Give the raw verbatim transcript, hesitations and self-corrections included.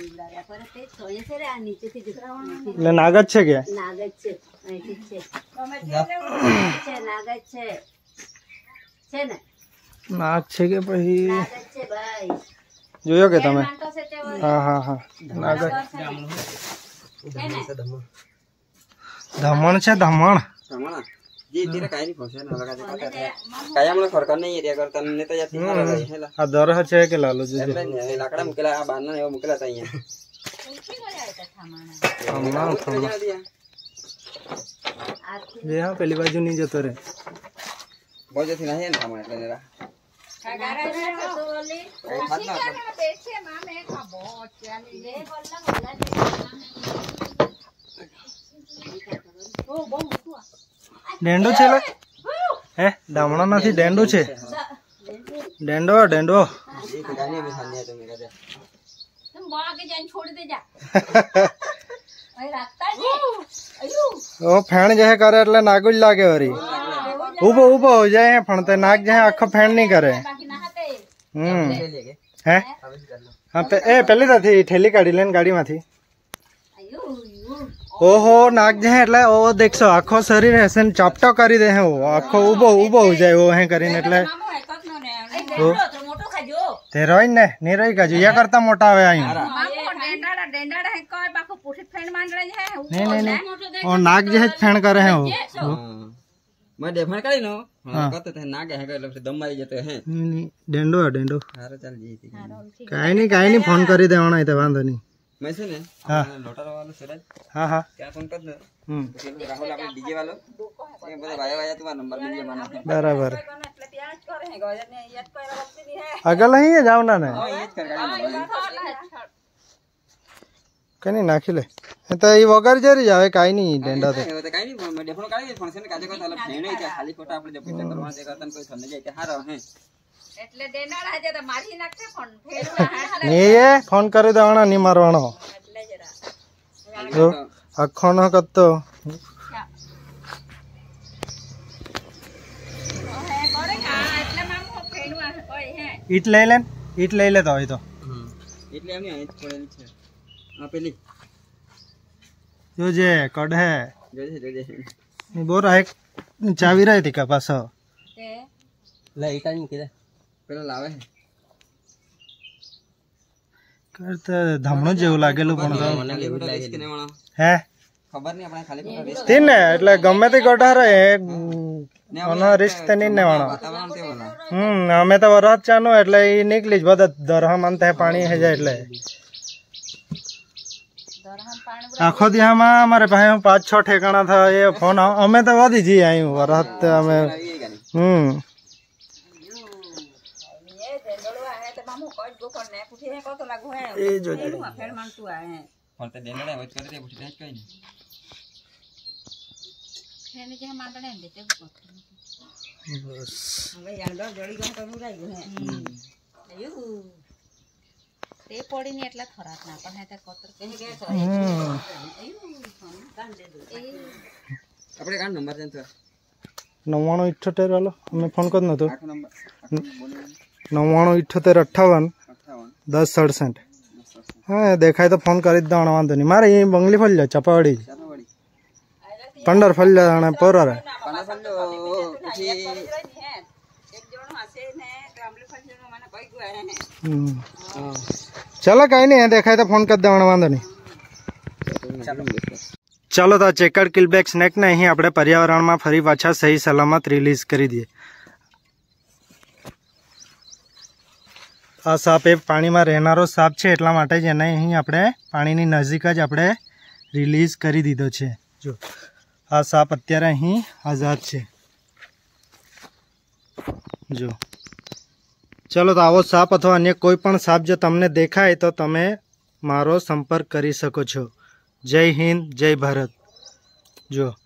એટલે નાગ જ છે કે નાગ જ છે અહીંથી છે નાગ જ છે છે ને નાગ છે કે પછી નાગ જ છે ભાઈ જોયો કે તમે હા હા હા નાગ ધમણ છે ધમણ जी तेरा काय नहीं फसे ना लगा दे पता है काय हमने फरक नहीं एरिया करता ने तो जाती हां रही है आ दरह છે કે લાલો जी लाकड़ा मुकेला आ बांधना एवो मुकेला था यहाँ उल्टी हो जाए तो थमाना थमा थमा ये हां पहली बाजू नहीं जतो रे बहुत जति नहीं है थमा એટલે नेरा गारा है तो बोली ठीक है ना बेचे मां मैं खाबो चाली ले बोलला बोला ओ बो मुकुआ डेंडो છે લે હે દામણો નથી ડેંડો છે ડેંડો ડેંડો एक गाने में खाने तो मेरा दे तुम मां के जान छोड़ दे जा ओए रास्ता जी अयो ओ फेण जे करे એટલે નાગ જ લાગે વરી ઊભો ઊભો हो जाए પણ તે નાગ જે આખો ફેણ નહીં કરે बाकी नहाते હમ હે હા એ પેલી નથી ઠેલી કાઢી લેન ગાડીમાંથી अयो ओहो नाग जे એટલે ઓ દેખસો આખો શરીર હશે ને ચાપટો કરી દે હે ઓ આખો ઊભો ઊભો हो जाए वो હે કરીને એટલે मामो है कत नो ने डेंडो तो मोटो खाजो તે રોઈ ને ની રોઈ કાજુ યા કરતા મોટા આવે અહીં मामो डेंडाड़ा डेंडाड़ा है काय बाको पुठी फेण मांडड़ा है नहीं नहीं नहीं ओ नाग जे फेण करे है वो मैं देखण काई नो कहते थे नाग है એટલે દમ મારી જતો હે ડેંડો ડેંડો હારો ચાલ જી કાઈ નહીં કાઈ નહીં ફોન કરી દેવાનો એ તો વાંધો નહીં मैं से ने हां लोटारा वाला सूरज हां हां क्या फोन कर दो हम राहुल આપણે डीजे वालो ये बोले भाई भाई तुम्हारा नंबर मिल गया माना बराबर એટલે ત્યાં જ કરે હે ગોજર ને યાદ કરવા વખત ની હે આગળ નહીં જાવ ના ને हां ये कर गाड़ी કઈ નહીં નાખી લે એ તો ઈ વગર જરી જાવે કાઈ નહીં ડેંડા તો तो काई नहीं मैं देखण काई फंक्शन काजे को ताला फेणे है खाली फोटो આપણે જો पिक्चर करवा दे करतन कोई समझ जाए के हारो है એટલે દેનાડા હજે તો મારી નાખશે ફોન ફેરવા હાટલે ની એ ફોન કરી દેવાનો ની મારવાનો એટલે જરા જો આખો ન કરતો હે કરે કા એટલે મામો ફેણવા કોઈ હે ઈટ લઈ લે ઈટ લઈ લેતો હોય તો એટલે એમની અહીં પડેલી છે આ પેલી જોજે કઢે જોજે જોજે ની બોર એક ચાવી રહી હતી કા પાછો તે લે ઈટા મૂકી દે પેલા લાવે હે કરતા ધમણો જેવું લાગેલું પણ તો મને લેવું લાગે કે ને વાળો હે ખબર નહીં આપણે ખાલી ફોટો રિસ્ક તીન ને એટલે ગમે તે ગઢા રહે ઓનો રિસ્ક તે નહીં લેવાનો વાતાવરણ તે વાળા હમ અમે તો વરસાદ ચાનો એટલે ઈ નીકળી જ બધા દરહા માનતા પાણી હે જાય એટલે દરહમ પાણી આખો દિહામાં અમારે પાસે પાંચ છ ઠેકાણા થા એ ફોન અમે તો વધી જઈએ અહીં વરસાદ અમે આવી ગાની હમ એ દેડળો આહે તો મામો કોઈ ગોકળ ને પૂછી હે કોતો લાગુ હે એ જોજે એનું ફેણ માંગતું આહે પણ તે દેનડા વચ કરી દે પૂછી દે કઈ નહીં એને જે માંગણે દે તે બસ હવે યાંડો જડી ગયો તો નુરાઈ ગયો હે અયો તે પડીને એટલા ખરાબ ના પણ હે તે કોતર કહે કે હમ અયો કાન દે દો આપણે કાન નંબર દેન તો નવ્વાણું ઇઠ્ઠોતેર વાલો અમે ફોન કરી નતો આખો નંબર નવ્વાણું ઇઠ્ઠોતેર અઠ્ઠાવન અઠ્ઠાવન દસ સડસઠ હા દેખાય તો ફોન કરી જ દેવાનો વાંધો નહીં મારે એ બંગલી ફરી લો ચપાવાડી ચાલવાડી પંદર ફરી લે અને પોરા રે પાના ફલ્લો પછી એક જણો હશે ને તો આમલે ફંજનો મને કોઈ ગયો હે હમ ચલો કઈ નહીં દેખાય તો ફોન કરી દેવાનો વાંધો નહીં ચાલો તો ચેકર કિલબેક સ્નેકને અહીં આપણે પર્યાવરણમાં ફરી પાછા સહી સલામત રિલીઝ કરી દઈએ આ સાપ એ પાણીમાં રહેનારો સાપ છે એટલા માટે જ એને અહીં આપણે પાણીની નજીક જ આપણે રિલીઝ કરી દીધો છે જો આ સાપ અત્યારે અહીં આઝાદ છે જો ચલો તો આવો સાપ અથવા અન્ય કોઈ પણ સાપ જો તમને દેખાય તો તમે મારો સંપર્ક કરી શકો છો જય હિન્દ જય ભારત જો